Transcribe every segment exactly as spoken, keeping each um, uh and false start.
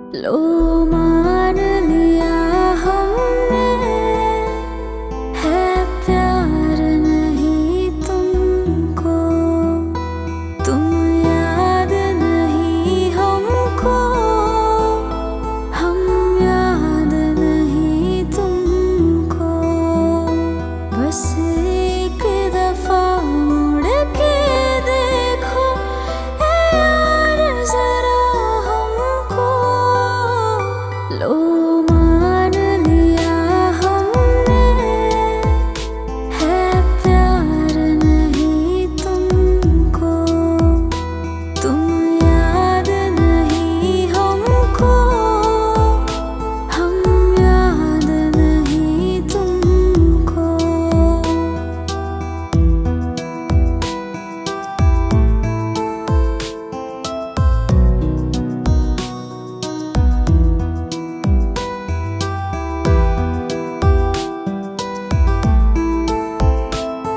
लो मान लिया हमने, है प्यार नहीं तुमको, तुम याद नहीं हमको, हम याद नहीं तुमको। बस एक दफा मुड़ के देखो ए यार जरा हमको, लो मान लिया हमने, है प्यार नहीं तुमको, तुम याद नहीं हमको, हम याद नहीं तुमको।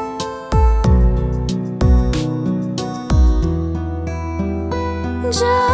जा